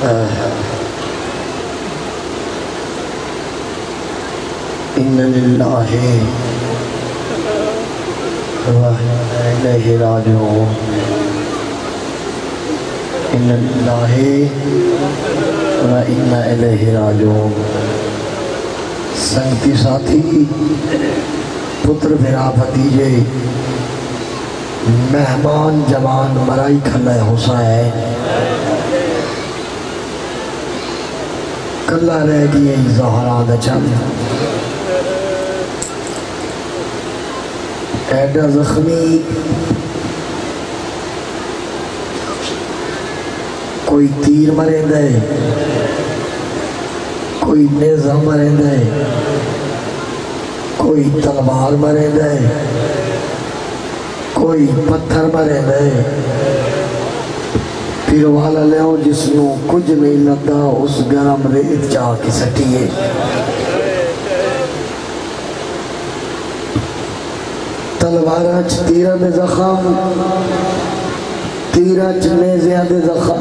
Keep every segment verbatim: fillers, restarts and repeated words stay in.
ان للہ و الیہ راجعون ان للہ و انا الیہ راجعون سنگتی ساتھی پتر بھرا بھتیجے مہمان جوان مرائی کھلے حسین کلا رہ گئی زہرا دا چند ایڈا زخمی کوئی تیر مرے دے کوئی نیزہ مرے دے کوئی تلوار مرے دے کوئی پتھر مرے دے پھر والا لے ہو جس نو کچھ نہیں لگا اس گرم ریت جا کی سٹیے تلوارہ چھ تیرہ دے زخم تیرہ چھ نیزیاں دے زخم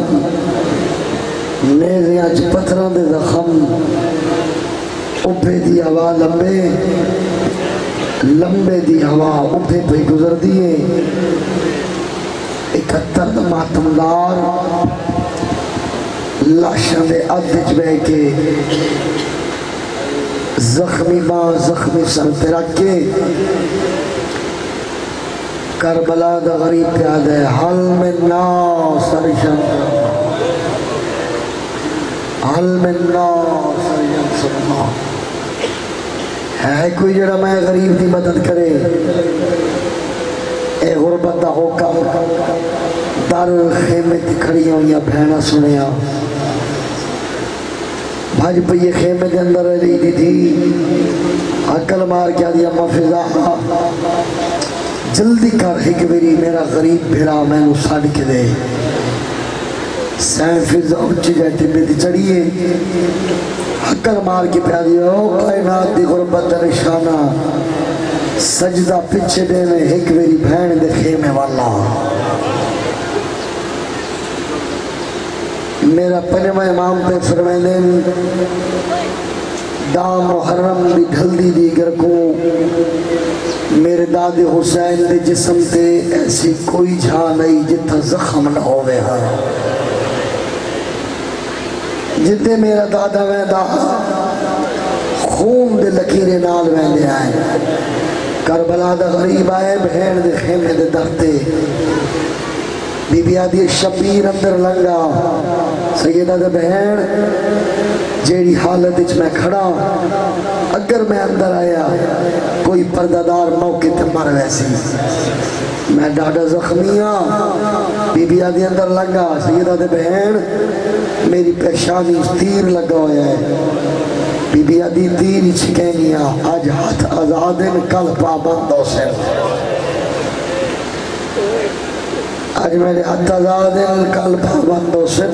نیزیاں چھ پتھران دے زخم اوپے دی ہوا لمبے لمبے دی ہوا اوپے پہ گزر دیئے اکتر دا ماتمدار لاشن دے عدج بے کے زخمی ماں زخمی سر پہ رکھ کے کربلا دا غریب پیاد ہے حل من ناصر جن حل من ناصر جن سلمہ ہے کوئی جڑا میں غریب دی مدد کرے اے غربت دا حکم در خیمے تی کھڑی ہوں یا بہنہ سنیا بھاج پہ یہ خیمے دے اندر رہی دی تھی عقل مار کیا دیا مفضا جلدی کر ایک میری میرا غریب بھیرا میں نو ساڑ کے دے سین فضا اچھی جاتی بیتی چڑھئے عقل مار کے پیا دیا او کائنات دی غربت نشانہ سجدہ پچھے دے میں ایک میری بہن دے خیمے والا میرا پنمہ امام پہ فرمائنن دام محرم بھی ڈھل دی دیگر کو میرے داد حسین دے جسم تے ایسی کوئی جھا نہیں جتا زخم نہ ہوئے ہاں جتے میرا دادا میں دا خون دے لکیرے نال میں لے آئے کربلا دا غریب آئے بہن دے خیمے دے درتے بی بی آدھی شبیر اندر لنگا سیدہ دے بہن جیڑی حالت اچھ میں کھڑا اگر میں اندر آیا کوئی پردادار موقع تے مر ویسی میں ڈاڑا زخمیاں بی بی آدھی اندر لگا سیدہ دے بہن میری پیشانی تیر لگا ہویا ہے بی بی آدھی تیر چھکینیاں آج ہاتھ آزادن کل پابندوں سے آج میرے ہاتھ آزادن کل پابندوں سے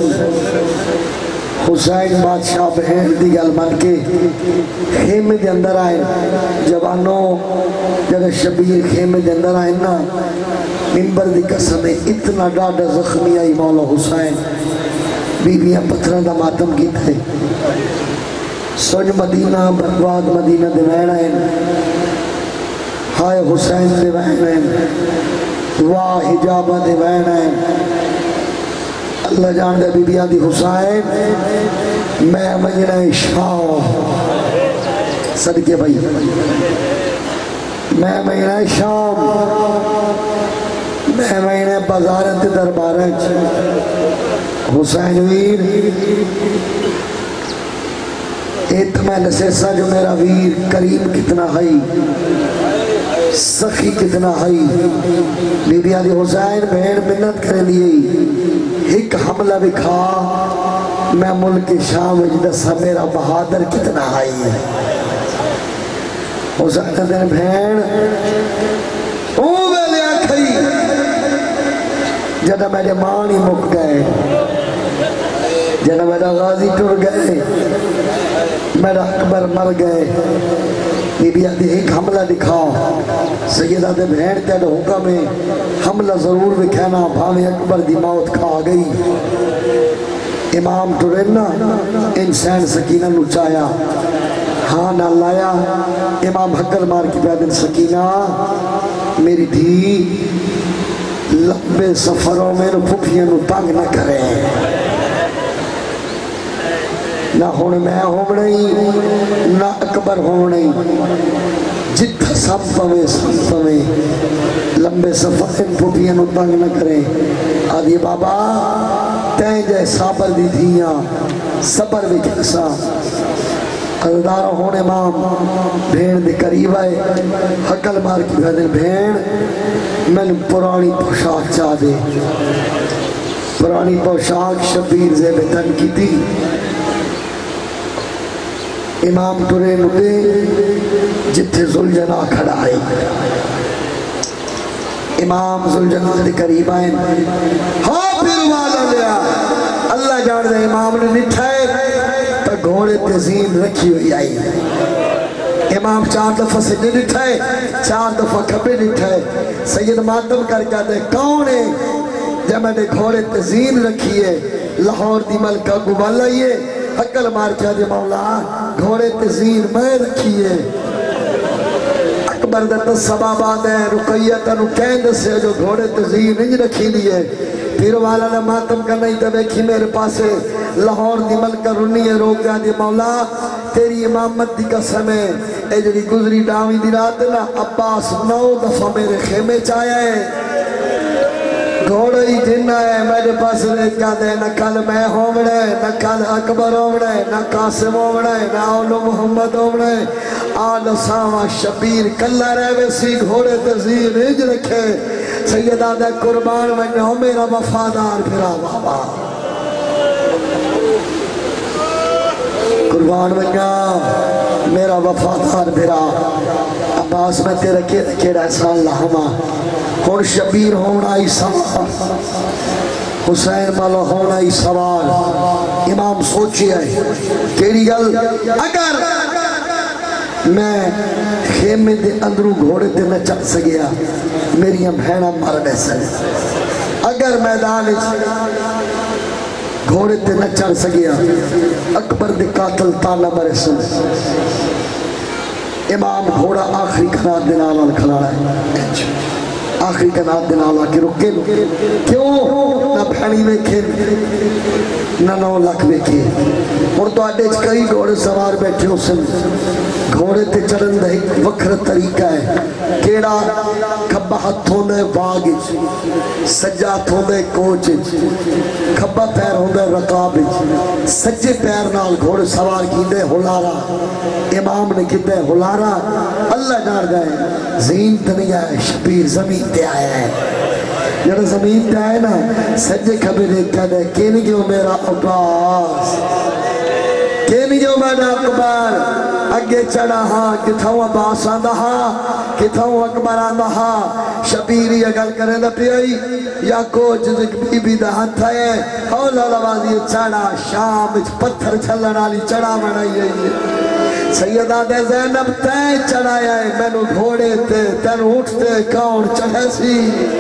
حسین بادشاہ بہن دی گل من کے خیمے دے اندر آئے جوانوں جب شبیر خیمے دے اندر آئے نا ممبر دی قسم اتنا ڈاڑا زخمی آئی مولا حسین بی بیاں پتھران دا ماتم کی تھے سوج مدینہ برباد مدینہ دے وین آئے ہائے حسین دے وین آئے واہ حجابہ دے وین آئے اللہ جان دے بی بی آدھی حسین میں مجنہ شام صدقے بھائی میں مجنہ شام میں مجنہ بازارت دربارت حسین ویر ایت میں لسیسا جو میرا ویر کریم کتنا ہائی سخی کتنا ہائی بی بی آدھی حسین بہن منت کرے لیے ایک حملہ بھی کھا میں ملک شام اجدسا میرا بہادر کتنا آئی ہے حسین دن بہن او ویلے آکھئی جنہ میرے مانی مک گئے جنہ میرا غازی ٹر گئے میرا اکبر مر گئے بی بی آدھی ایک حملہ دکھاؤ سیدہ دے بہن تیڑ حکم میں حملہ ضرور دکھانا بھاویں اکبر دی موت کھا گئی امام ٹرینا انسان سکینہ نچایا ہاں نہ لایا امام حقل مار کی پیدن سکینہ میری دھی لمبے سفروں میں پھپھیاں نو تنگ نہ کرے نہ ہونے میں ہوں نہیں نہ اکبر ہوں نہیں جتھا سب پوے سب پوے لمبے سفر ان پھپھیاں نو تنگ نہ کرے آدھی بابا تین جائے صابر دی دھیاں صبر بھی کیسا قدردار ہونے امام بھین دے قریب آئے حقل مار کی بھین بھین میں نے پرانی پوشاک چاہ دے پرانی پوشاک شبیر زیب تن کی تھی امام ترے نوے جتھے زلجنا کھڑا آئی امام زلجنا دے قریب آئے ہاں پھر والا لیا اللہ جان دے امام نے نٹھائے تا گھوڑے تزین رکھی ہوئی آئی امام چار دفعہ سے نہیں نٹھائے چار دفعہ کھپے نٹھائے سید ماتم کر کے دے کون ہے جب میں نے گھوڑے تزین رکھی ہے لاہور دی ملکہ گوال آئیے حقل مار کے دے مولا گھوڑے تزین میں رکھی ہے اکبر دت سبابات ہے رقیت انو کہند سے جو گھوڑے تزین نہیں رکھی لیے پھر والا نے ماتم کرنا ہی دے کھی میرے پاسے لاہور دی ملکہ رنی ہے روک جا دی مولا تیری امامت دی قسم ہے اے جڑی گزری ڈاوی دی رات نا عباس نو دفعہ میرے خیمے چایا ہے گھوڑا ہی جنہ ہے میرے پاس ریت کیا دے نہ کل میں ہومڑے نہ کل اکبر ہومڑے نہ قاسم ہومڑے نہ اولو محمد ہومڑے آل ساما شبیر کلہ رہے ویسی گھوڑے تزیر ہج رکھے سیدہ دے قربان ونیو میرا وفادار پھرا بابا قربان ونیو میرا وفادار پھرا عباس میں تیرے کیڑا کیڑا احسان لہما ہون شبیر ہونا ہی سوال حسین مالا ہونا ہی سوال امام سوچی ہے تیری گل اگر میں خیمے دے اندروں گھوڑے تے نہ چل سگیا میری بہنہ مر بیسے اگر میدان گھوڑے تے نہ چل سگیا اکبر دے قاتل تالا مرے سن امام گھوڑا آخری خنات دے نال کھڑا ہے آخری کنات دن آلہ کی رکے کیوں نہ پھینی ویکھے نہ نو لکھ ویکھے اور تو آڈے کئی گھوڑے سوار بیٹھے ہو سن گھوڑے تے چڑھن دے وکر طریقہ ہے کیڑا کھبا ہاتھ ہوندے باغ سجا ہوندے کوچ کھبا پیر ہوندے رقاب سجے پیر نال گھوڑے سوار کیندے ہلارا امام نے کیندے ہلارا اللہ جان گئے زین تنیا ہے شبیر زمین تے آیا ہے جڑا زمین تے آئے نا سجے کھبے دیکھا دے کینی جو میرا عباس کینی جو میرا اکبر اگے چڑھا ہاں کتھاؤں عباس آندہ ہاں کتھاؤں اکبر آندہ ہاں شبیری اگل کرے دا پیائی یا کوچ زک بی بی دا ہاتھ ہے حولا لوازی چڑھا شام پتھر چھلنا لی چڑھا منائی ہے سیدہ دے زینب تے چڑھایا ہے میں نو گھوڑے تے تین اٹھتے کون چڑھے سی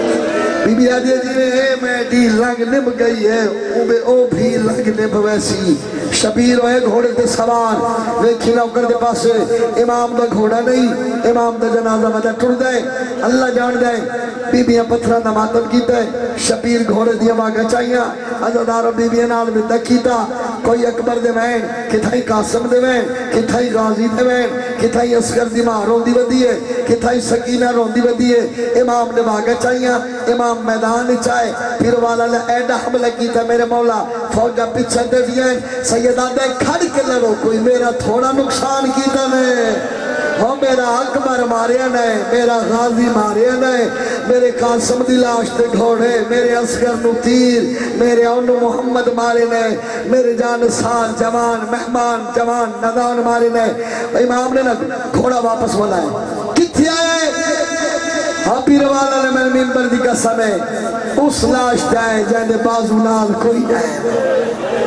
بی بی آدھے جی اے میں دی لنگ نم گئی ہے او بھی لنگ نم ویسی شبیر ہوئے گھوڑے تے سوار ویکھی نوکر دے پاسے امام دا گھوڑا نہیں امام دا جنازہ مدہ ٹر دے اللہ جان دے بی بیاں پتھران دا ماتم کیتا ہے شبیر گھوڑے دیا ماں چاہیاں عزدار بی بیاں نال میں تکیتا کوئی اکبر دے وین کتھائی قاسم دے وین کتھائی غازی دے وین کتھائی اسکر دی ماں روندی بدی ہے کتھائی سکینہ روندی بدی ہے امام نے ماں چاہیاں امام میدان چاہے پھر والا ایڈا حملہ کیتا میرے مولا فوجہ پیچھے دے دیا ہے سیدہ دے کھڑ کے لڑو کوئی میرا تھوڑا نقصان کیتا نے ہاں میرا اکبر ماریا نے میرا غازی ماریا نے میرے قاسم دی لاش تے گھوڑے میرے اسکر نو تیر میرے انو محمد مارے نے میرے جان سال جوان مہمان جوان ندان مارے نے امام نے نا گھوڑا واپس بولا ہے کتھے آئے ہاں پیر والا نے میں ممبر دی قسم ہے اس لاش جائے جائے بازو نال کوئی نہیں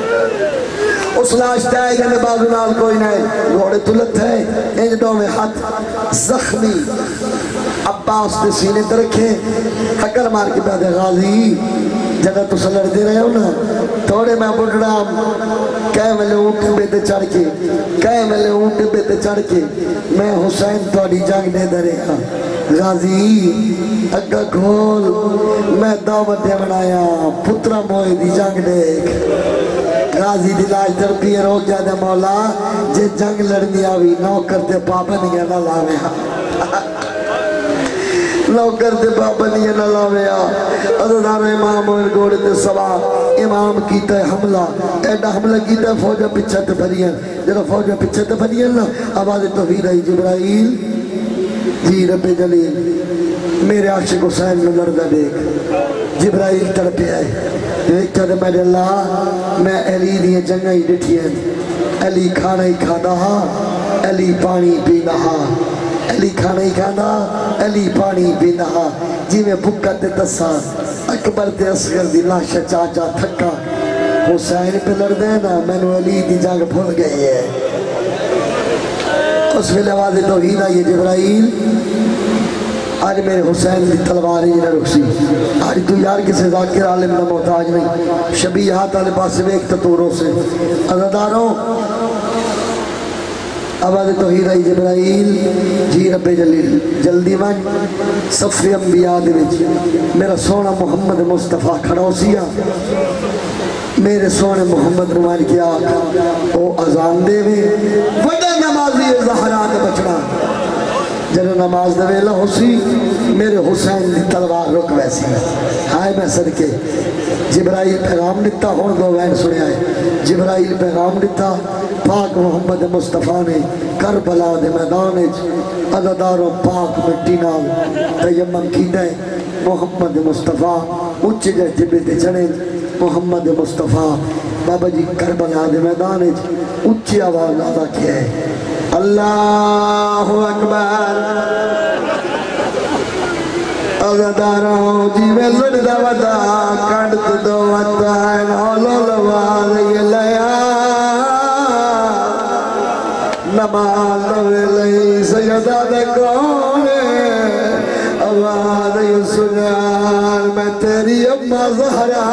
اس لاش جائے جائے بازو نال کوئی نہیں گھوڑے تلت ہے انجدوں میں ہاتھ زخمی عباس دے سینے ترکھے حکر مار کے بعد غازی جدہ تو سلڑ دے رہے ہو نا تھوڑے میں بڑھڑا کہے ملے اونٹ پہ تے چڑھ کے کہے ملے اونٹ پہ تے چڑھ کے میں حسین توڑی جنگ دے درے ہاں غازی اگا کھول میں دعوت دے بنایا پترہ موئے دی جنگ دیکھ غازی دلاج تربیہ روک جا دے مولا جے جنگ لڑنی آوی نوکر دے پابندیاں نہ لاوے ہاں نوکر دے پابندیاں نہ لاوے ہاں عزدار امام اور گوڑے دے سوا امام کیتا ہے حملہ ایڈا حملہ کیتا ہے فوجہ پچھا تے بھریاں جنہا فوجہ پچھا تے بھریاں نا آواز توفیر آئی جبرائیل جی رب جلیل میرے عاشق حسین میں لڑدہ دیکھ جبرائیل تڑپے آئے دیکھ چاہتے میرے اللہ میں علی دیئے جنگہ ہی ڈٹھی ہیں علی کھانا ہی کھانا علی پانی پینا علی کھانا ہی کھانا علی پانی پینا جی میں بھکت تسا اکبر تے اصغر دی لاشا چاچا تھکا حسین پہ لڑ دینا میں نے علی دی جنگ بھول گئی ہے اس میں آواز توحید آئی جبرائیل آج میرے حسین دی تلواری نہ رکسی آج تو یار کسی ذاکر عالم نہ محتاج نہیں شبیہات آلے پاس میں ایک تطوروں سے عزداروں آواز توحید آئی جبرائیل جی رب جلیل جلدی من صفی انبیاء دے وچ میرا سونا محمد مصطفیٰ کھڑا ہو سیا میرے سونے محمد نمان کی آنکھ او ازان دے وے وڈا نمازی زہرا دے بچڑا جنہوں نماز دے ویلہ ہو سی میرے حسین دی تلوار رک ویسی ہائے میں صدقے جبرائیل پیغام دیتا ہون دو وین سنے آئے جبرائیل پیغام دیتا پاک محمد مصطفیٰ نے کربلا دے میدان عزداروں پاک مٹی نال تیمم کی دے محمد مصطفیٰ اچھے جائے جبے تے چڑھیں محمد مصطفیٰ بابا جی کربلا دے میدان اچھی آواز ادا کیا ہے اللہ اکبر عزداروں جی میں لڑدہ ودا کڑت دو وطائن اولو لوار یہ لیا نماز دوے لئی سیدہ دے کونے آواز یہ سنان میں تیری اممہ زہرا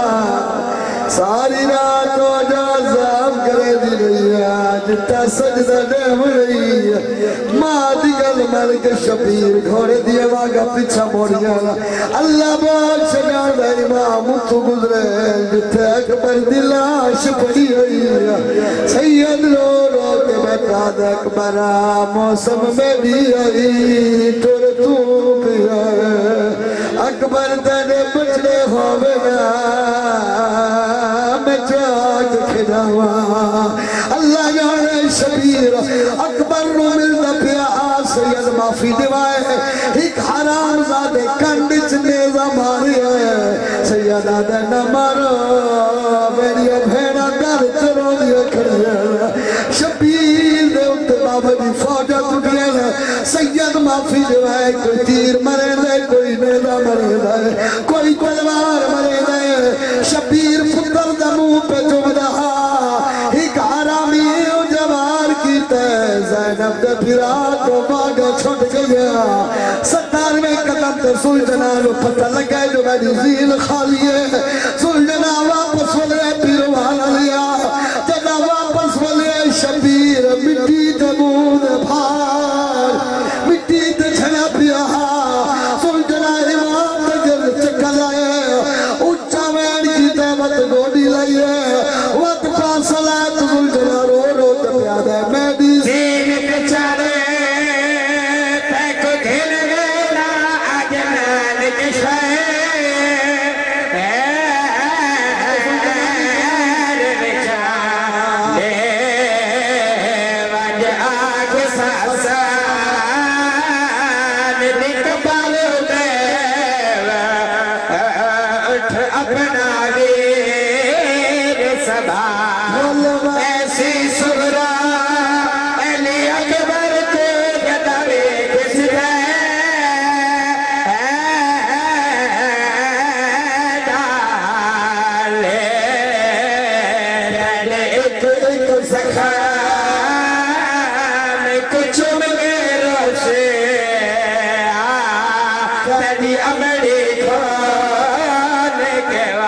ساری رات و جازام کرے دی رہی آج تا سجدہ دیم رہی ماں دی گل ملک شبیر گھوڑے دی آگا پیچھا موڑیا اللہ باق شجان دا امام اتو گزرے جتے اکبر دی لاش پڑی ہوئی سید رو رو کے بیٹا دے اکبرہ موسم میں بھی آئی ٹور تو بھی آئے اکبر تیرے بچڑے ہوئے نا میں چاک کھڑاوا اللہ جانے شبیر اکبر رو ملتا پیا سید معافی دیوائے ایک حرام زادے کنڈچ نیزہ ماری ہے سیدہ دے نہ مارو میری بھیڑا در ترو دیا کھڑی ہے شبیر دے انتے بابا دی فوجہ ٹوٹی ہے سید معافی دیوائے کوئی تیر مرے دے کوئی نیزہ مرے دے کوئی تلوار مرے دے شبیر پتر دمو پہ جم رہا ایک حرامی او جوار کی تے زینب دے پھرا کو باغ چھوٹ گیا ستار میں قدم تے سلجنا رو پتہ لگے جو میری زیل خالی ہے سلجنا واپس ولے پیروانا لیا جنا واپس ولے شبیر مٹی دمو دے بھار مٹی تے چھنا پیا سلجنا امام تے جل چکل آئے اچھا وین کی دعوت گوڑی لائیے وقت پاسلات سلجنا رو رو تے پیادہ میں بھی زین کچھارے پیک گھر گیلا آجنان کشوائے ایر بچارے وجہ آگ ساسان نکبال دیو اٹھ اپنا ویر سبا ایسی سغرا علی اکبر کے گداوے کس دے ڈالے ڈالے ایک ایک سکھا میں کچھ مگیروں سے تیری امڑی کھونے کے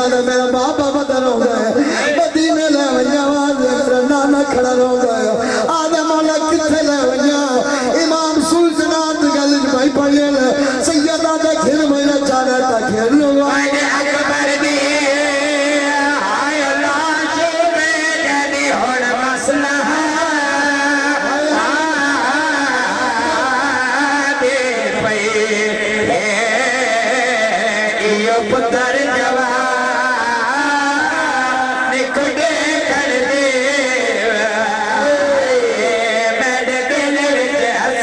سادہ میرا بابا بدر ہو گئے مدینے لے ونیا وازے میرا نانا کھڑا ہو گئے آدھا مولا کتھے لے ونیا امام سلطنات گلج بھائی پڑھے لے سیدہ دے کھر میرا چاہنے تا کھر لو آئے اکبر دی آئے اللہ جو میں جنی ہوڑ مسئلہ پتر جوان نکڑے کر دے میرے دل وچ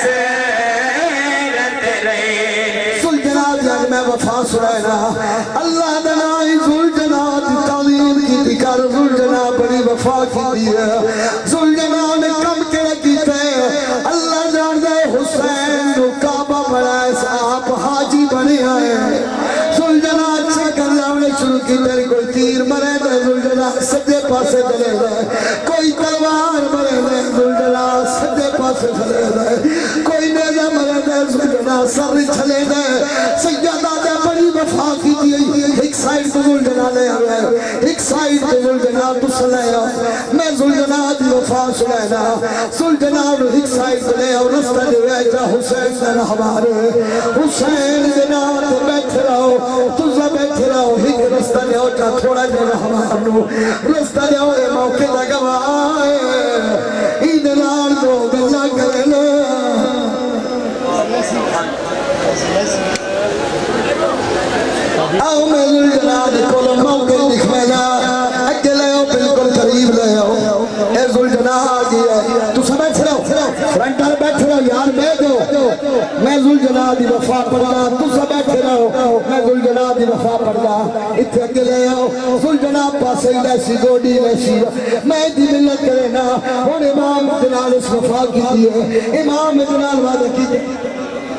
حسرت رہے سلطنات جاگ میں وفا سنائنا اللہ دنائی سلطنات تعلیم کی دکار سلطنات بڑی وفا کی دیئے سلطنات نے کم کے رکھی تھے اللہ جان دے حسین جو کعبہ بڑھائے آپ حاجی بنے آئے سلطنات سے کرنا انہیں شروع کی میری کوئی تیر مرے دے سلطنات سجے پاسے چلے دے کوئی تلوار مرے دے سلطنات سجے پاسے چلے دے کوئی نیزہ مرے دے سلطنات سر چلے دے سیدہ دے بڑی وفا کی دی ایک سائیڈ تو سلطنات لے آئے ایک سائیڈ تو سلطنات تو سلے آئے میں سلطنات وفا سنائنا سلطنات ایک سائیڈ تو لے آؤ رستہ دے ویجا حسین دے ہمارے حسین دے نام تو بیٹھ رہو تُزہ بیٹھ رہو ہی کہ رستہ دے ہو جا تھوڑا دے ہمارے رستہ دے ہو اے موقع لگا آئے این لال دو بلا کرنا آؤ میں ذوالجلال کولو موقع دکھمینا اگے لے ہو بالکل قریب لے ہو اے ذوالجلال آگیا تو سب بیٹھ رہو فرنٹر بیٹھ رہو یار میں دو میں ذوالجلال دی وفا پڑھا تو سب بیٹھ رہو میں ذوالجلال دی وفا پڑھا اتھے اگے لے ہو ذوالجلال پاسے لیسی گوڑی لیسی میں دی ملت کرے نا اور امام جلال اس وفا کی دیئے امام جلال وعدہ کی دیئے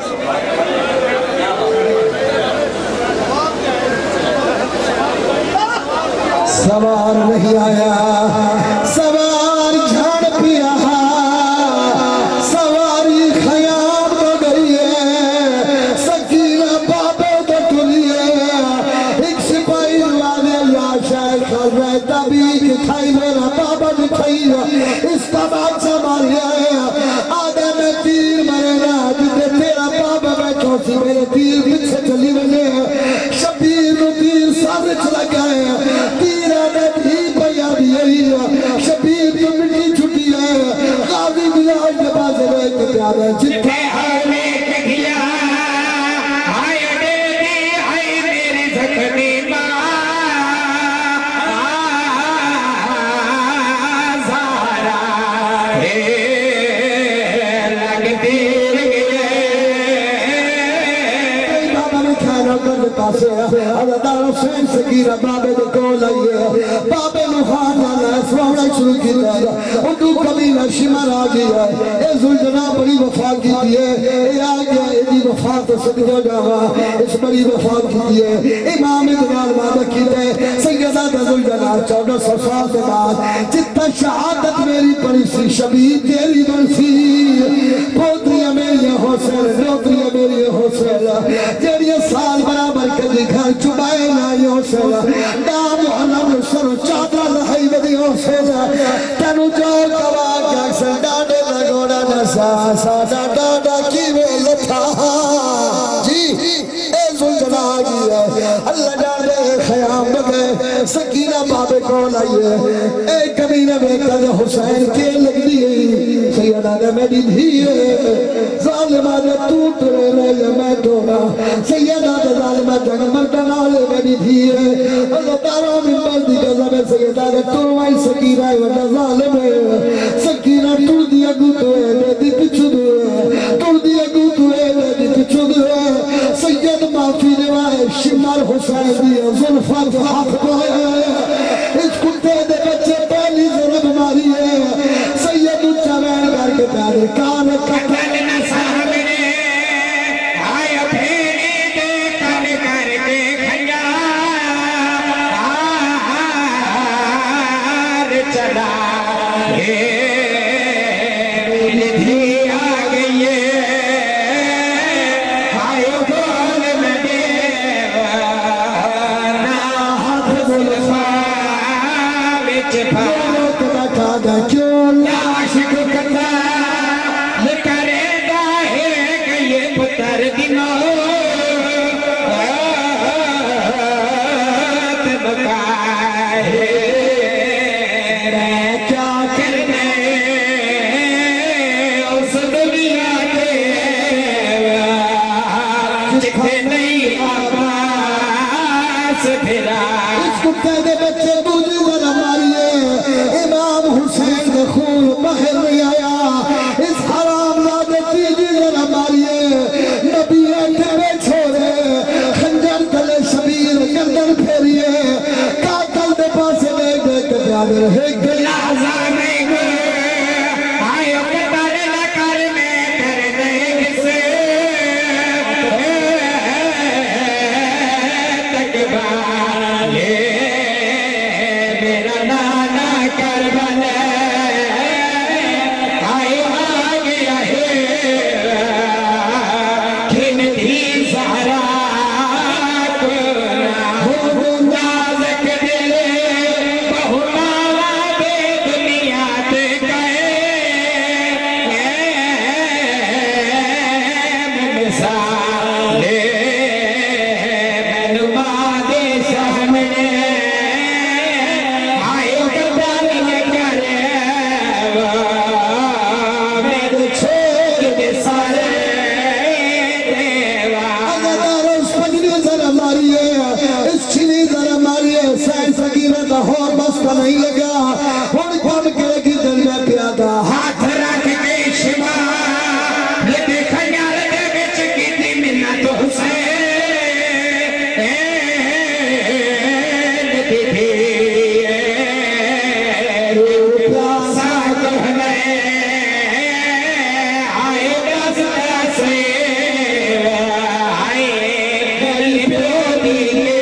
سوار نہیں آیا سوار جھاڑ پیا سواری خیام تو گئی ہے سکینہ بابے تو ٹلی ہے ایک سپاہی والے یا شاید کر رہے تبھی کھائی میرا بابا دکھائی اس کا بادشاہ ماری ہے آدھے میں تیر مرے رہا جتے تیرا بابا بیٹھو سی میرے تیر پیچھے چلی رہے شبیر نو تیر سارچ لگائے شبیر تو مٹی چھٹی ہے غازی بلال کے پاس رہے کے پیارے جتنے ہمیں کہیا آئے دیدی آئے میری زخمی ماں زہرا لگتی رہے بابا نے کھانا کر پاسے حضرت حسین سکیرہ بابے دے کول آئیے بابے نے خوانا سوڑا شروع کی دیا اندو قبیلہ شمر آگیا اے ذوالجلال بڑی وفا کی دیئے اے آگیا اے دی وفا تو صدقہ جاوا اس بڑی وفا کی دیئے امام دلال وعدہ کی دے سیدہ ذوالجلال چودہ سو سال کے بعد جتا شہادت میری پڑی سی شبیر تیری برسی پوتریاں میری حسین نوتریاں میری حسین جیڑی سال برابر کدی گھر چڑائے نا حسین نام علم سر چادر لہائی بدی حسین تنو جو کوا کیا سن ڈاڈے لگوڑا نسا ساڈا ڈاڈا کی میں لٹھا جی اے ذوالجلال کی ہے اللہ جانے خیام بگے سکینہ بابے کو لائیے اے کمینہ بیٹا جو حسین کے لگ دی سیدہ نے میری دھیئے ظالمہ نے ٹوٹ رہے رہے میں ٹوڑا سیدہ نے ظالمہ جنگ مردنا لے میری دھیئے اللہ تاروں من بلدی قضا میں سیدہ نے ٹوڑوائی سکینہ وڈا ظالم ہے سکینہ ٹوڑ دیا گوتو ہے دے دی پچھو دوئے ٹوڑ دیا گوتو ہے دے دی پچھو دوئے سید معافی نوائے شمار حسین دیا ظلفان فحق کوئے اس کتے دے بچے پہلی ضرب ماری ہے سید اچھا وین کر کے پیارے کان قتل نہ سامنے آئے پھیری دے کن کر کے کھنیا آر چلا ندھی آ گئی آئے بول میں دیوانا جتھے نہیں عباس پھرا اس کتے دے بچے دوجی ذرا ماریے امام حسین کے خون بہر نہیں آیا اس حرام زادے تیجی ذرا ماریے نبی ایٹھے چھوڑے خنجر تلے شبیر گردن پھیریے قاتل دے پاسے لے گئے کہ بیاد رہے گئے لازہ میں گئے آئیو قتل نہ کر میں کر دے کسے تکبالے میرا نانا کربلے آئیو آگیا ہے کھن تھی سہرا نازک دلے بہو مالا بے دنیا تے گئے مثالے مینما دے سامنے آئے قدر یہ کرے میرے چھوڑ دے سارے دیوا اگر اس پگنی ذرا ماریے اس چھلی ذرا ماریے سین سکینہ کا ہور بس کا نہیں لگا ہون کھون کرے کی دل میں پیادا ہاتھ رکھ کے شما لے خیال دے بچ کی تھی منت حسین دی تھی روپا سا کہنے آئے دس دسے آئے گل پیودی کے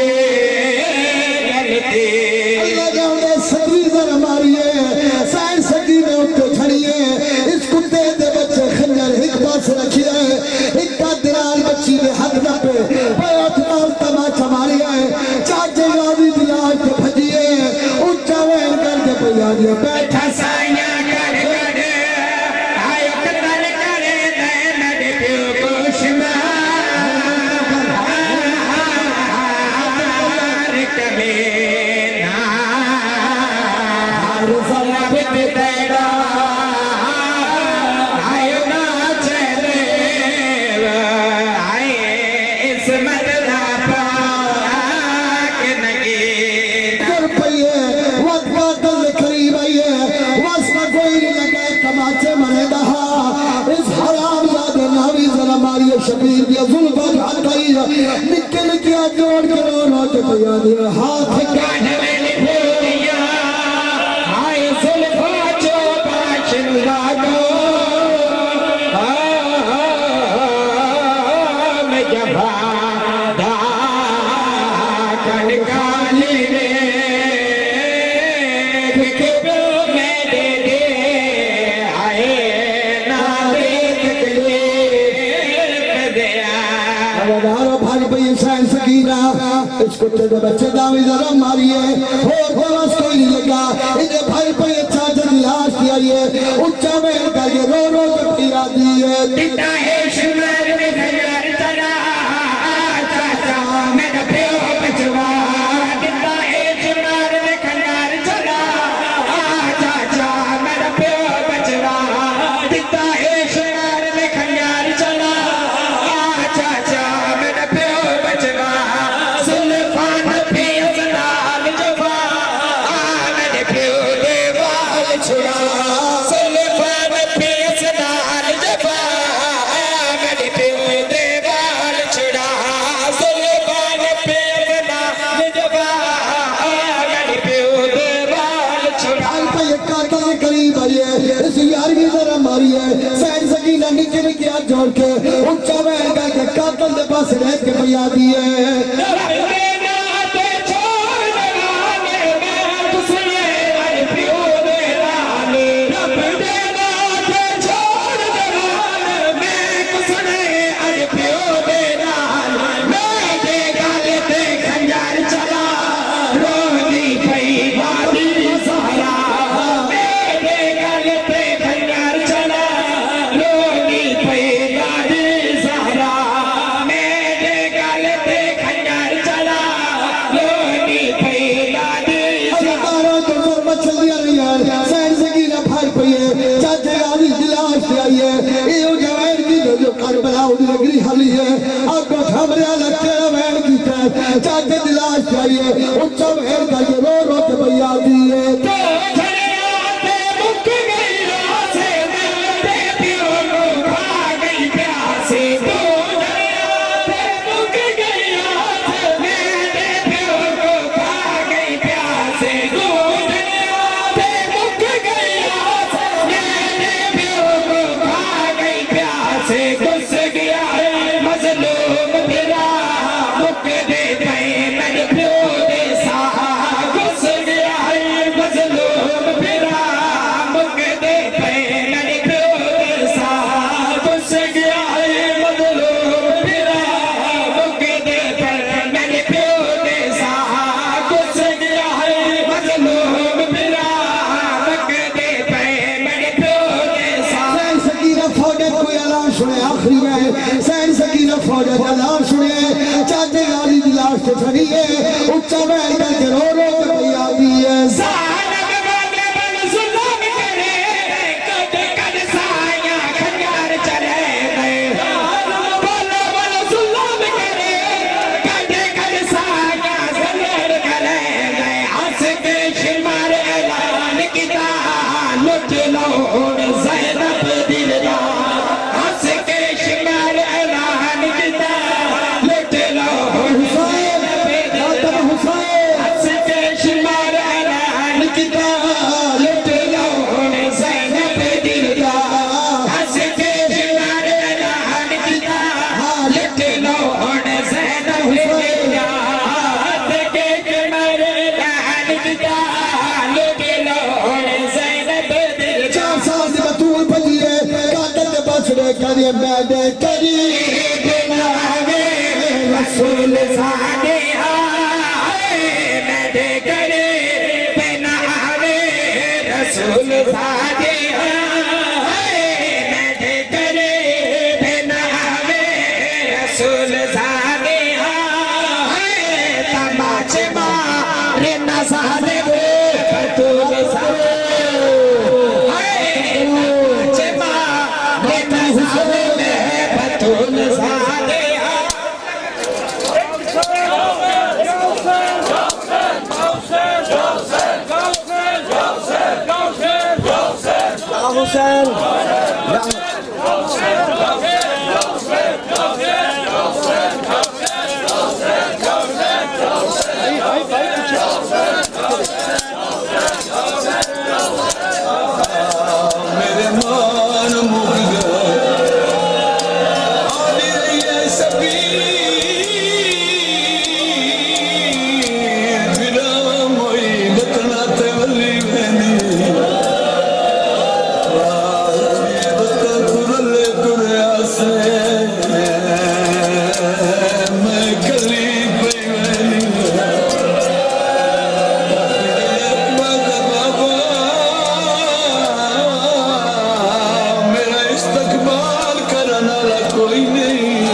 گلتے اللہ جاؤں سبھی ذرا ماریے سائن سکینہ اٹھو چھڑیے اس کتے دے بچے خنجر ایک پاس رکھیے ایک کا درال بچی دے حد نہ پہ بیعت نال تماچا ماریے چاچے غازی دلاج کے بھجیے اچھا وین کر کے پیادیے بیٹھا سائیاں کر کر آئے قتل کرے دین دے پیو کو شمار کبھی نار ضربت دیڑا آئے ناچ دیو آئے عصمت دا پاک نگین کر پئیے وقت باطل دے قریب آئیے واسطہ کوئی نہیں لگے تماچے مرے دہا اس حرام زادے ناوی ذرا ماریے شبیر دیا ظلمت ہٹائی نکے نکیا جوڑ کے رو رو کے پیادیے ہاتھ کان میں لپھوڑیا آئے زلفا جو باشن لاگو میں جبا دا کنکالی رے کہ پیو میں دے دے آئے نارے تکلیف دیا دارو بھاگ پئی سین سکینہ اس کتے دے بچے داوی ذرا ماریے اور بواس کوئی نہیں لگا انہیں بھائی پئی اچھا جن لاش دیا یہ اچھا میں کا یہ رو رو کے پیا دیئے دیتا ہے شمار میں خیار چلا چاچا میرا پیو بچوا دیتا ہے شمار میں خیار چلا چاچا میرا پیو بچوا دیتا ہے شمار میں خیار چلا چاچا میرا پیو بچوا سلفان پیو نال جوا میرے پیو دیوال چھڑا سلفان پیو نال جوا میرے پیو دیوال چھڑا سلفان پیو نال جوا میرے پیو دیوال چھڑا بھائی پئی قاتل کے قریب آئیے اس یارویں ذرا ماریے سین سکینہ نکے نکے ہاتھ جوڑ کے اچھا میں کا کہ قاتل دے پاس رہ کے پیا دیئے خنجر کربلا دی نگری حلی ہے آگو تھامریا لکھے وین کیتا ہے چاچے دلاش چاہیے اچھا وین کر کے رو رو کے بھیا دیئے تو جھڑیا تے مک گئی راسے تے پیو کو کھا گئی پیاسے تو جھڑیا تے مک گئی راسے تے پیو کو کھا گئی پیاسے تو جھڑیا تے مک گئی راسے تے پیو کو کھا گئی پیاسے گھس گیا ہے مظلوم تیرا مک دے پئے میں پیو دے ساہا گھس گیا ہے مظلوم تیرا مک دے پئے میں پیو دے ساہا گھس گیا ہے مظلوم تیرا مک دے پئے میں پیو دے ساہا گھس گیا ہے مظلوم تیرا مک دے پئے میں پیو دے ساہا سین سکینہ فوجت کوئی اعلان سنے آخری میں سین سکینہ فوجت اعلان سنے چاچے غالی دلاش سے چھڑی ہے اچھا وین کر کے رو رو کے بھیا دیئے زانب بادے بن ظلم کرے کد کد سائیاں کھنگار چلے گئے بولو بولو ظلم کرے کد کد سائیاں ظلم کرے گئے ہنس کے شمار اعلان کیتا لٹ لو زینب دل دا ہنس کے شمار اعلان کیتا لٹ لو حسین خاتم حسین ہنس کے شمار اعلان کیتا لٹ لو زینب دل دا ہنس کے شمار اعلان کیتا لٹ لو زینب دل دا ہنس کے شمار اعلان کیتا لٹ لو زینب دل دا چار سال سے بطول پجیے قاتل دے بچڑے کریے میدے قریب ناوے رسول زادے آئے میدے قریب ناوے رسول زادے آئے میدے قریب ناوے رسول زادے آئے تماچے مارے نظارے وہ بطول زادے بطول زادے حسین میرے مان مک گئے آلی رہیے سبیر بنا موئی بطنا تے ولی بینی میں کلی پہ میرا استقبال کرنا کوئی نہیں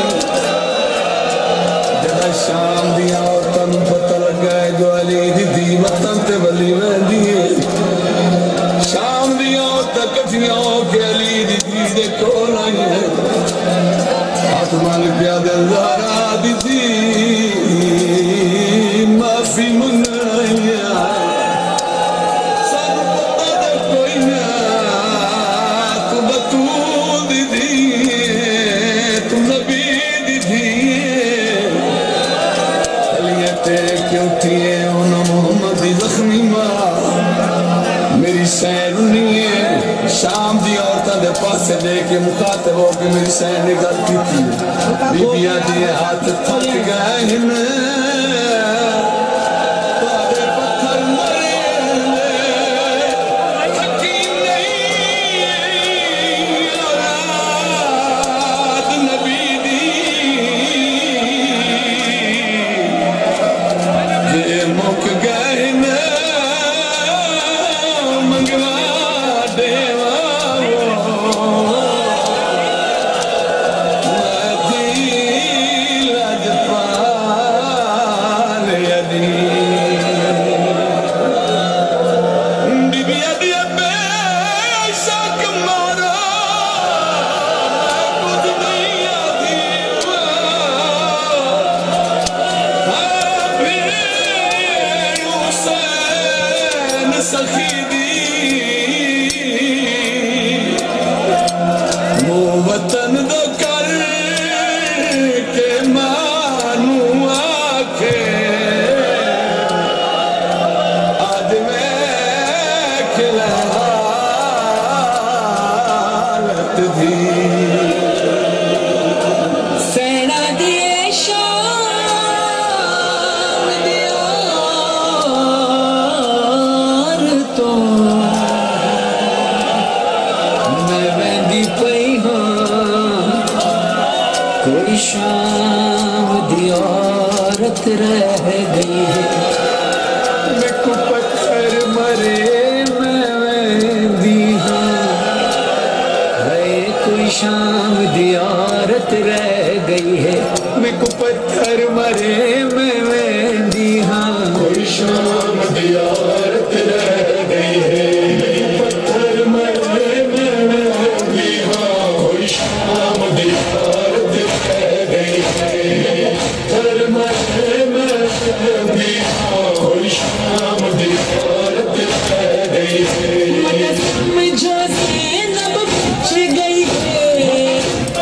جدا شام دیا وطن پتہ لگائے جو علی دی وطن تے ولی ویندی شام دیا تکتیاں کے علی دی دے کول آئی ہے آتمان پیادے زارا دی دی معافی منائی ہے سانو پتہ دے کوئی نہ تو بطول دی دی تو نبی دی دی علیہ تے کیوں تھیے انہوں محمد دی زخمی ماں میری سین نہیں ہے شام دی عورتہ دے پاسے لے کے مخاطب ہو کے میری سین نے غلطی تھی بی بیاں دیئے ہاتھ تھک گئے ہیں پارے پتھر مرے حکیم نہیں اولاد نبی دی یہ مک گئے ہیں منگوا دیوا کوئی شام دی عورت رہ گئی ہے میں کو پتھر مرے میں دی ہاں ہے کوئی شام دی عورت رہ گئی ہے میں کو پتھر مرے میں دی ہاں کوئی شام دی عورت رہ گئی ہے پتھر مرے میں دی ہاں کوئی شام دی عورت رہ گئی ہے پتھر مرے میں دی ہاں کوئی شام دی عورت رہ گئی ہے مجھے زینب بچ گئی ہے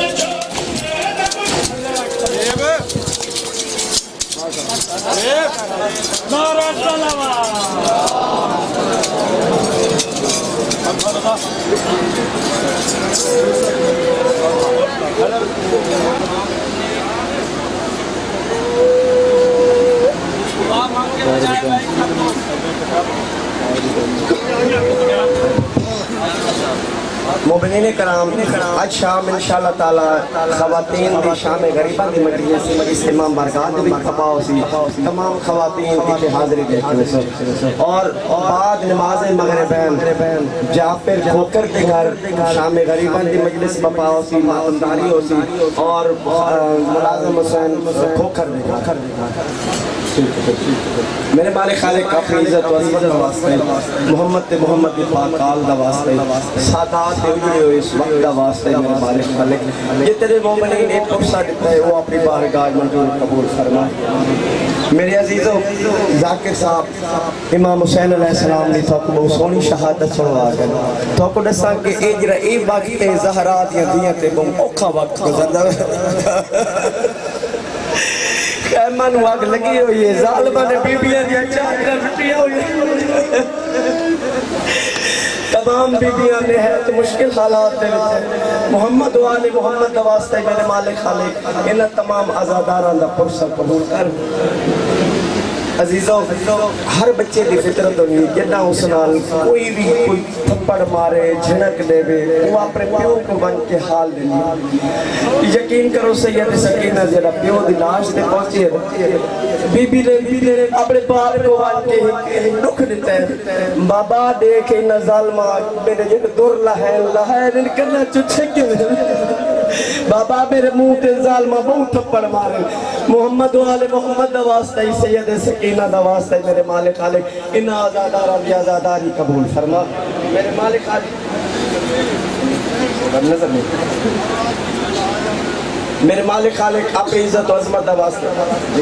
نعرہ مومنین کرام آج شام انشاءاللہ تعالی خواتین دی شام غریبہ دی مجلس مجلس امام بارگاہ دی تباہ سی تمام خواتین کی حاضری دیکھنے سے اور بعد نماز مغربین جعفر کھوکر کے گھر شام غریبہ دی مجلس بپاہ سی ماتمداری ہو سی اور ملازم حسین کھوکر دے گھر میرے مالک خالق اپنی عزت و عزت واسطے محمد تے محمد دی پاکال دا واسطے سادات دے اجڑے ہوئے اس وقت دا واسطے میرے مالک خالق یہ تیرے مومنین ایک فرصہ دیتا ہے وہ اپنی بارگاہ منظور قبول فرمائے میرے عزیزو ذاکر صاحب امام حسین علیہ السلام نے تو کو سونی شہادت سنوا گئے تو کو دسا کہ اے جڑا اے وقت زہرا دیاں دیاں تے بہت اوکھا وقت گزردا خیمان واگ لگی ہوئی ہے ظالمہ نے بی بیاں دیا چاکرہ رٹیا ہوئی ہے تمام بی بیاں نے ہے تو مشکل حالات دے محمد و آل محمد واسطے میرے مالک خالق انہا تمام عزاداران دا پرسہ قبول کر عزیزو ہر بچے دی فطرت ہوئی جنہ اس نال کوئی بھی کوئی تھپڑ مارے جھنک دے بے وہ اپنے پیو کو بن کے حال دے لی یقین کرو سید سکینہ جنہ پیو دی لاش دے پہنچی ہے بی بی نے بی نے اپنے باپ کو بن کے نکھ دیتا ہے بابا دیکھے انہ ظالمہ میرے جن دور لہین لہین ان کرنا چچھے کیوں بابا میرے منہ تے ظالمہ بہت تھپڑ مارے محمد و آل محمد واسطہ سید سکینہ دا واسطہ میرے مالک خالق انہا آزادارہ دی آزاداری قبول فرما میرے مالک خالق نظر نہیں میرے مالک خالق اپنی عزت و عظمت دا واسطہ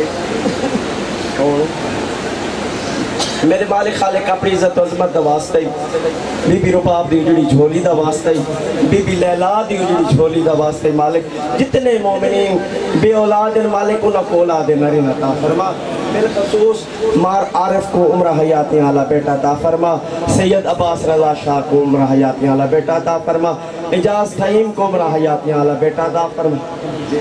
میرے مالک خالق اپنی عزت و عظمت دا واسطہ بی بی رباب دی اجڑی جھولی دا واسطہ بی بی لیلا دی اجڑی جھولی دا واسطہ مالک جتنے مومنین بے اولاد مالک انہا کو اولاد نرین عطا فرما بالخصوص مار عارف کو عمرہ حیاتی عالی بیٹا عطا فرما سید عباس رضا شاہ کو عمرہ حیاتی عالی بیٹا عطا فرما اجاز تھائیم کو عمرہ حیاتی عالی بیٹا عطا فرما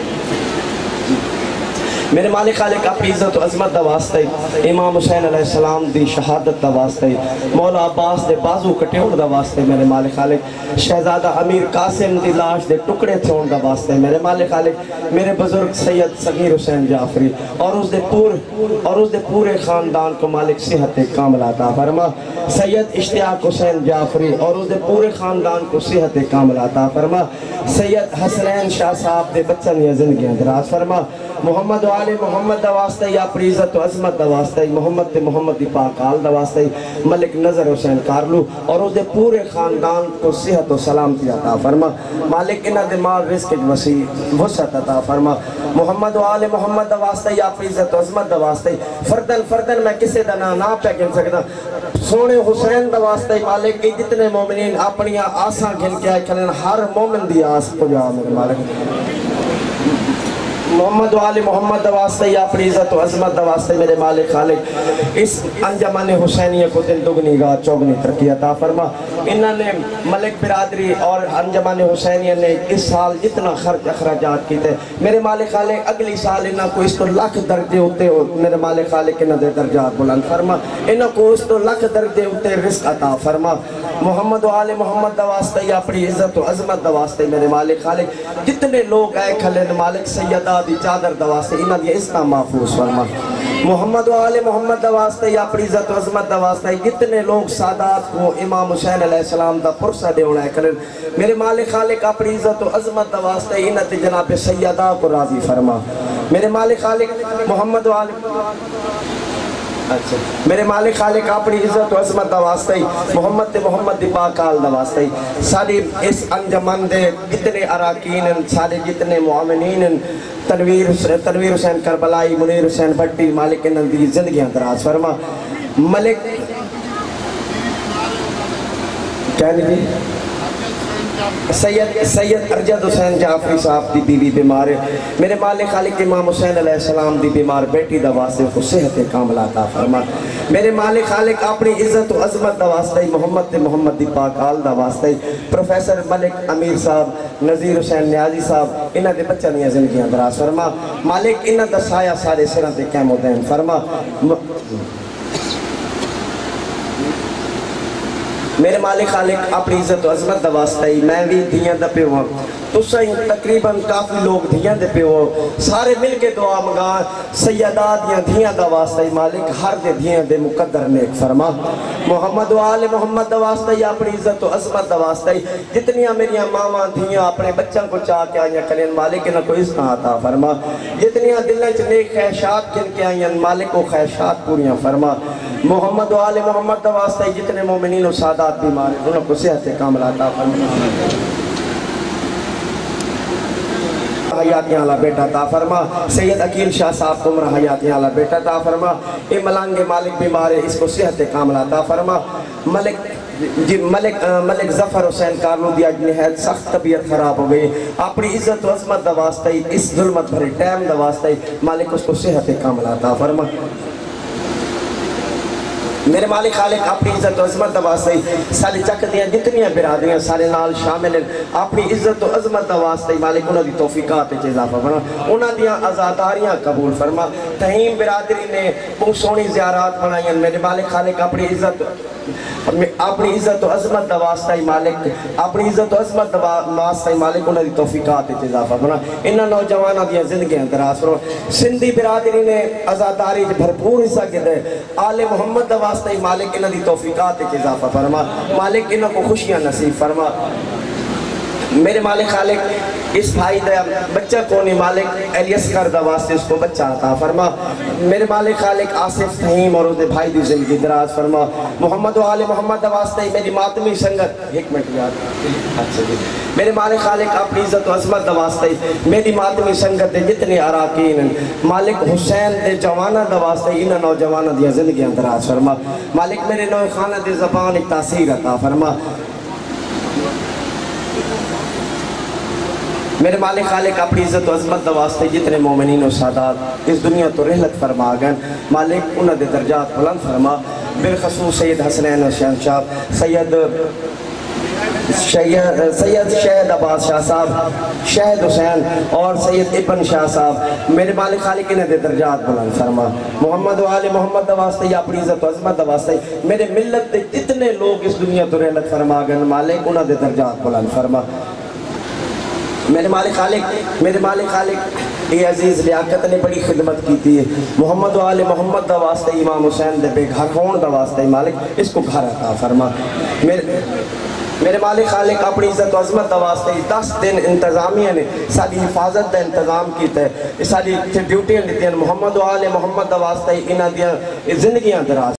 میرے مالک خالق اپنی عزت و عظمت دا واسطے امام حسین علیہ السلام دی شہادت دا واسطے مولا عباس دے بازو کٹیوڑ دا واسطے میرے مالک خالق شہزادہ امیر قاسم دی لاش دے ٹکڑے تھوڑ دا واسطے میرے مالک خالق میرے بزرگ سید صغیر حسین جعفری اور اس دے پور اور اس دے پورے خاندان کو مالک صحت کامل عطا فرما سید اشتیاق حسین جعفری اور اس دے پورے خاندان کو صحت کامل عطا فرما سید حسنین شاہ صاحب دے بچن یا زندگی اندراز فرما محمد و آل محمد دا واسطہ یا اپنی عزت و عظمت دا واسطہ محمد تے محمد دی پاکال دا واسطہ ملک نظر حسین کارلو اور اس دے پورے خاندان کو صحت و سلامتی عطا فرما مالک انہ دماغ رزق وسیع وسعت عطا فرما محمد و آل محمد دا واسطہ یا اپنی عزت و عظمت دا واسطہ فردن فردن میں کسے دا نا پہ گن سکتا سونے حسین دا واسطہ مالک کی جتنے مومنین اپنی آساں گن کے آئے کھلیں ہر مومن دی آس کو جا میرے مالک محمد و آل محمد دا واسطہ یا اپنی عزت و عظمت دا واسطہ میرے مالک خالق اس انجمن حسینیہ کو دل دگنی گاہ چوگنی ترقی عطا فرما. انہوں نے ملک برادری اور انجمن حسینیہ نے اس سال جتنا خرچ اخراجات کیتے میرے مالک خالق اگلی سال انہوں کو اس تو لکھ درجے ہوتے ہو میرے مالک خالق انہوں دے درجات بلند فرما. انہوں کو اس تو لکھ درجے ہوتے رزق عطا فرما. محمد و آل محمد دا واسطہ یا اپنی عزت و عظمت دا واسطہ میرے مالک خالق جتنے لوگ آئے کھلے مالک سیدہ دی چادر دا واسطہ انہاں دی عزت محفوظ فرما. محمد و آل محمد دا واسطہ یا اپنی عزت و عظمت دا واسطہ جتنے لوگ سادات کو امام حسین علیہ السلام دا پرسہ دے ہونا ہے کرن میرے مالک خالق اپنی عزت و عظمت دا واسطہ انہاں تے جناب سیدہ کو راضی فرما. میرے مالک خالق محمد و آل اچھا میرے مالک خالق اپنی عزت و عظمت دا واسطہ محمد تے محمد دی پاک آل دا واسطہ ساری اس انجمن دے جتنے اراکین ہیں سارے جتنے معامنین ہیں تنویر تنویر حسین کربلائی منیر حسین بھٹی مالک انہوں دی زندگیاں دراز فرما. ملک کہنے دی سید سید ارجد حسین جعفری صاحب دی بیوی بیمار ہے میرے مالک خالق امام حسین علیہ السلام دی بیمار بیٹی دا واسطے کو صحت کاملہ عطا فرما. میرے مالک خالق اپنی عزت و عظمت دا واسطے محمد تے محمد دی پاک آل دا واسطے پروفیسر ملک امیر صاحب نذیر حسین نیازی صاحب انہاں دے بچہ دیاں زندگیاں دراز فرما. مالک انہاں دا سایہ سارے سراں تے قائم و دائم فرما. میرے مالک خالق اپنی عزت و عظمت دا واسطہ میں بھی دھیاں دا پہ ہوں تو سائیں تقریباً کافی لوگ دھیاں دے پہ ہوں سارے مل کے دعا مگاں سیدات یا دھیاں دا واسطہ مالک ہر دے دھیاں دے مقدر نیک فرما. محمد و آل محمد دا واسطہ یا اپنی عزت و عظمت دا واسطہ جتنیاں میریاں ماما دھیاں اپنے بچوں کو چاہ کے آئیں کلین مالک انہاں کو عزت عطا فرما. جتنیاں دلیں چ نیک خواہشات کن کے آئیں مالک کو خواہشات پوریاں فرما. محمد و آل محمد دا واسطہ جتنے مومنین و سادات بیمار ہیں انہوں کو صحت کاملہ عطا فرما. حیاتی آلہ بیٹا عطا فرما. سید عقیل شاہ صاحب کو عمر حیاتی آلہ بیٹا عطا فرما. اے ملانگ مالک بیمار ہے اس کو صحت کاملہ عطا فرما. ملک جی ملک ملک ظفر حسین کارلو دی اج نہایت سخت طبیعت خراب ہو گئی اپنی عزت و عظمت دا واسطہ اس ظلمت بھرے ٹائم دا واسطہ مالک اس کو صحت کاملہ عطا فرما. میرے مالک خالق اپنی عزت و عظمت دا واسطے سارے چک دیاں جتنیاں برادریاں سارے نال شامل ہیں اپنی عزت و عظمت دا واسطے مالک انہوں دی توفیقات اچھ اضافہ فرما. انہوں دیاں ازاداریاں قبول فرما. تہیم برادری نے بہت سونی زیارات بنائیں میرے مالک خالق اپنی عزت اپنی عزت و عظمت دا واسطہ مالک اپنی عزت و عظمت دا واسطہ مالک انہوں دی توفیقات اچھ اضافہ فرما. انہوں نوجوانہ دیاں زندگیاں دراز فرما. سندھی برادری نے ازاداری بھرپور حصہ کیتے آل محمد دا واسطہ مالک انہوں دی توفیقات اچھ اضافہ فرما. مالک انہوں کو خوشیاں نصیب فرما. میرے مالک خالق اس بھائی دا بچہ کونی مالک ایلیس کر دا واسطے اس کو بچہ عطا فرما. میرے مالک خالق آصف تحیم اور دے بھائی دی زندگی دراز فرما. محمد و آل محمد دا واسطے میری ماتمی سنگت ایک منٹ یاد میرے مالک خالق اپنی عزت و عظمت دا واسطے میری ماتمی سنگت دے جتنے اراکین ہیں مالک حسین دے جوانہ دا واسطے انہاں نوجوانہ دیا زندگیاں دراز فرما. مالک میرے نوے خانہ دے زبان ایک تاثیر عطا فرما. میرے مالک خالق اپنی عزت و عظمت دا واسطے جتنے مومنین و سادات اس دنیا تو رحلت فرما گئن مالک انہوں دے درجات بلند فرما. بالخصوص سید حسنین حسین شاہ سید سید شہد عباس شاہ صاحب شہد حسین اور سید ابن شاہ صاحب میرے مالک خالق انہیں دے درجات بلند فرما. محمد و آل محمد دا واسطے یا اپنی عزت و عظمت دا واسطے میرے ملت دے جتنے لوگ اس دنیا تو رحلت فرما گئن مالک انہوں دے درجات بلند فرما. میرے مالک خالق میرے مالک خالق اے عزیز لیاقت نے بڑی خدمت کی تھی. محمد و آل محمد دا واسطے امام حسین دے بے گھر ہون دا واسطے مالک اس کو گھر عطا فرما. میرے میرے مالک خالق اپنی عزت و عظمت دا واسطے دس دن انتظامیہ نے ساری حفاظت دا انتظام کیتا ہے. ساری ڈیوٹیاں دیتی ہیں محمد و آل محمد دا واسطے انہاں دیاں زندگیاں دراز